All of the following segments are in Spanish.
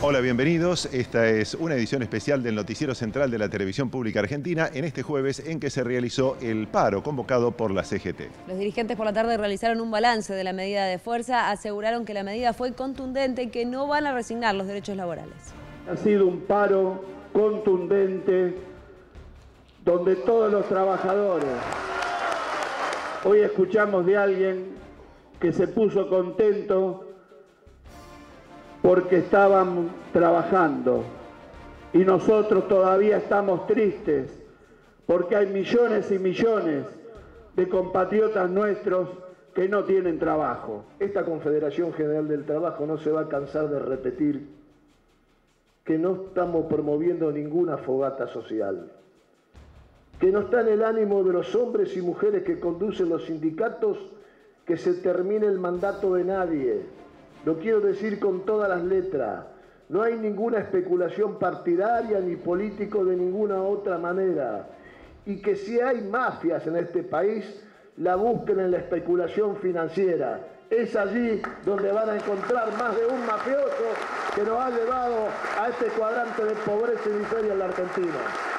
Hola, bienvenidos. Esta es una edición especial del Noticiero Central de la Televisión Pública Argentina en este jueves en que se realizó el paro convocado por la CGT. Los dirigentes por la tarde realizaron un balance de la medida de fuerza, aseguraron que la medida fue contundente y que no van a resignar los derechos laborales. Ha sido un paro contundente donde todos los trabajadores, hoy escuchamos de alguien que se puso contento porque estaban trabajando y nosotros todavía estamos tristes porque hay millones y millones de compatriotas nuestros que no tienen trabajo. Esta Confederación General del Trabajo no se va a cansar de repetir que no estamos promoviendo ninguna fogata social, que no está en el ánimo de los hombres y mujeres que conducen los sindicatos que se termine el mandato de nadie. Lo quiero decir con todas las letras. No hay ninguna especulación partidaria ni político de ninguna otra manera. Y que si hay mafias en este país, la busquen en la especulación financiera. Es allí donde van a encontrar más de un mafioso que nos ha llevado a este cuadrante de pobreza y miseria en la Argentina.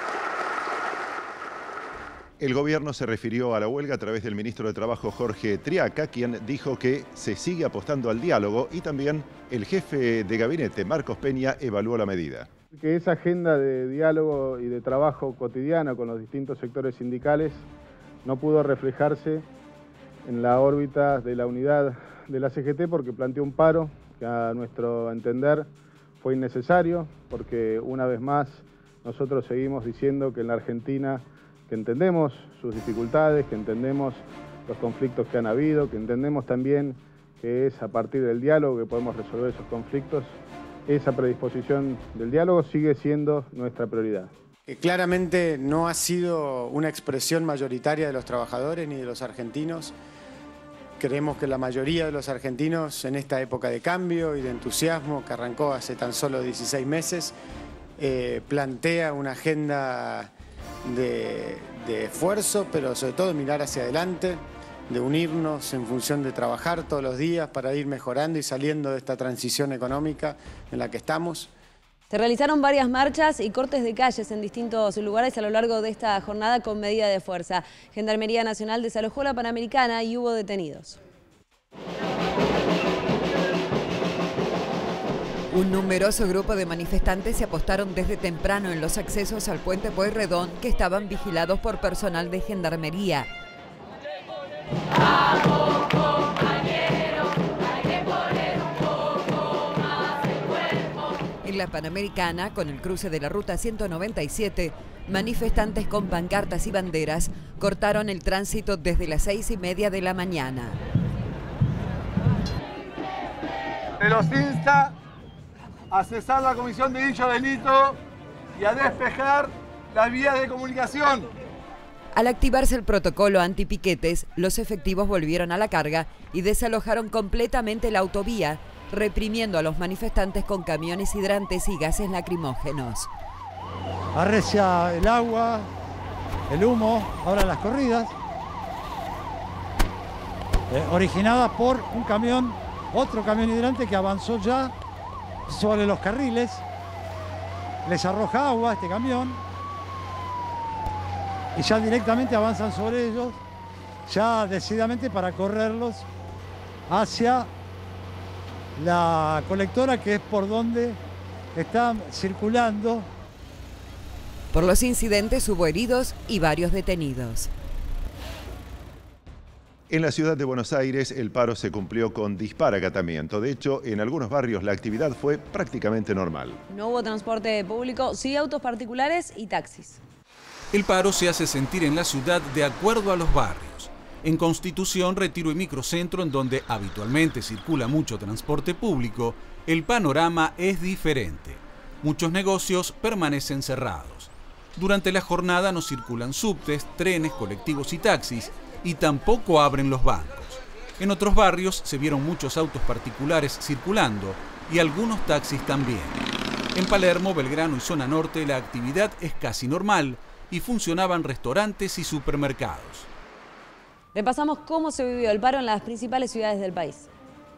El gobierno se refirió a la huelga a través del ministro de Trabajo Jorge Triaca, quien dijo que se sigue apostando al diálogo, y también el jefe de gabinete, Marcos Peña, evaluó la medida. Que esa agenda de diálogo y de trabajo cotidiano con los distintos sectores sindicales no pudo reflejarse en la órbita de la unidad de la CGT porque planteó un paro que a nuestro entender fue innecesario, porque una vez más nosotros seguimos diciendo que en la Argentina que entendemos sus dificultades, que entendemos los conflictos que han habido, que entendemos también que es a partir del diálogo que podemos resolver esos conflictos. Esa predisposición del diálogo sigue siendo nuestra prioridad. Claramente no ha sido una expresión mayoritaria de los trabajadores ni de los argentinos. Creemos que la mayoría de los argentinos en esta época de cambio y de entusiasmo que arrancó hace tan solo 16 meses, plantea una agenda de esfuerzo, pero sobre todo de mirar hacia adelante, de unirnos en función de trabajar todos los días para ir mejorando y saliendo de esta transición económica en la que estamos. Se realizaron varias marchas y cortes de calles en distintos lugares a lo largo de esta jornada con medida de fuerza. Gendarmería Nacional desalojó la Panamericana y hubo detenidos. Un numeroso grupo de manifestantes se apostaron desde temprano en los accesos al puente Pueyrredón, que estaban vigilados por personal de Gendarmería. ¡Vamos, compañeros! Hay que poner un poco más el cuerpo. En la Panamericana, con el cruce de la ruta 197, manifestantes con pancartas y banderas cortaron el tránsito desde las 6:30 de la mañana. Se los insta a cesar la comisión de dicho delito y a despejar las vías de comunicación. Al activarse el protocolo antipiquetes, los efectivos volvieron a la carga y desalojaron completamente la autovía, reprimiendo a los manifestantes con camiones hidrantes y gases lacrimógenos. Arrecia el agua, el humo, ahora las corridas, originadas por un camión, otro camión hidrante que avanzó ya sobre los carriles, les arroja agua a este camión y ya directamente avanzan sobre ellos, ya decididamente para correrlos hacia la colectora, que es por donde están circulando. Por los incidentes hubo heridos y varios detenidos. En la ciudad de Buenos Aires, el paro se cumplió con dispar acatamiento. De hecho, en algunos barrios la actividad fue prácticamente normal. No hubo transporte público, sí autos particulares y taxis. El paro se hace sentir en la ciudad de acuerdo a los barrios. En Constitución, Retiro y Microcentro, en donde habitualmente circula mucho transporte público, el panorama es diferente. Muchos negocios permanecen cerrados. Durante la jornada no circulan subtes, trenes, colectivos y taxis, y tampoco abren los bancos. En otros barrios se vieron muchos autos particulares circulando y algunos taxis también. En Palermo, Belgrano y zona norte la actividad es casi normal y funcionaban restaurantes y supermercados. Repasamos cómo se vivió el paro en las principales ciudades del país.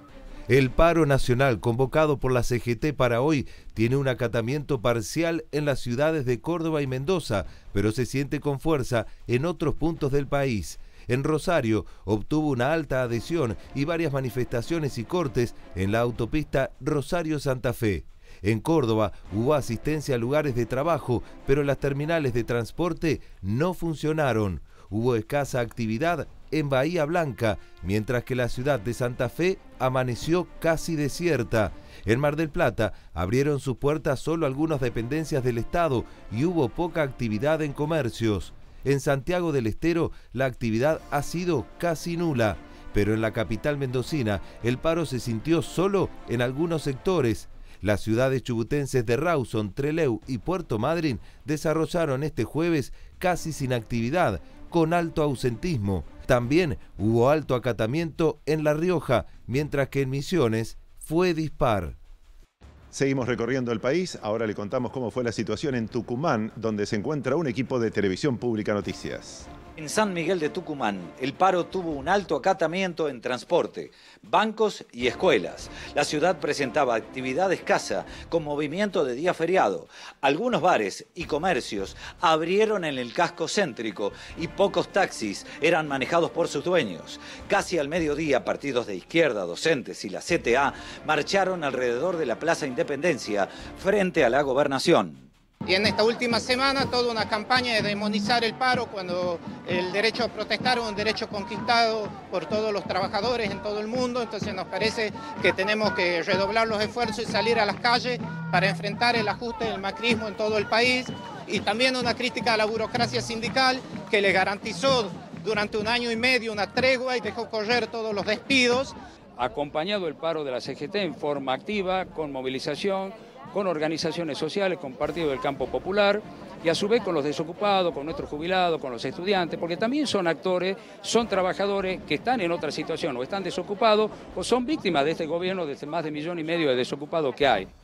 El paro nacional convocado por la CGT para hoy tiene un acatamiento parcial en las ciudades de Córdoba y Mendoza, pero se siente con fuerza en otros puntos del país. En Rosario obtuvo una alta adhesión y varias manifestaciones y cortes en la autopista Rosario-Santa Fe. En Córdoba hubo asistencia a lugares de trabajo, pero las terminales de transporte no funcionaron. Hubo escasa actividad en Bahía Blanca, mientras que la ciudad de Santa Fe amaneció casi desierta. En Mar del Plata abrieron sus puertas solo algunas dependencias del Estado y hubo poca actividad en comercios. En Santiago del Estero la actividad ha sido casi nula, pero en la capital mendocina el paro se sintió solo en algunos sectores. Las ciudades chubutenses de Rawson, Trelew y Puerto Madryn desarrollaron este jueves casi sin actividad, con alto ausentismo. También hubo alto acatamiento en La Rioja, mientras que en Misiones fue dispar. Seguimos recorriendo el país, ahora le contamos cómo fue la situación en Tucumán, donde se encuentra un equipo de Televisión Pública Noticias. En San Miguel de Tucumán, el paro tuvo un alto acatamiento en transporte, bancos y escuelas. La ciudad presentaba actividad escasa con movimiento de día feriado. Algunos bares y comercios abrieron en el casco céntrico y pocos taxis eran manejados por sus dueños. Casi al mediodía, partidos de izquierda, docentes y la CTA marcharon alrededor de la Plaza Independencia frente a la Gobernación. Y en esta última semana toda una campaña de demonizar el paro cuando el derecho a protestar es un derecho conquistado por todos los trabajadores en todo el mundo. Entonces nos parece que tenemos que redoblar los esfuerzos y salir a las calles para enfrentar el ajuste del macrismo en todo el país. Y también una crítica a la burocracia sindical que le garantizó durante 1 año y medio una tregua y dejó correr todos los despidos. Acompañado el paro de la CGT en forma activa, con movilización, con organizaciones sociales, con Partido del Campo Popular y a su vez con los desocupados, con nuestros jubilados, con los estudiantes, porque también son actores, son trabajadores que están en otra situación o están desocupados o son víctimas de este gobierno, de este más de 1,5 millones de desocupados que hay.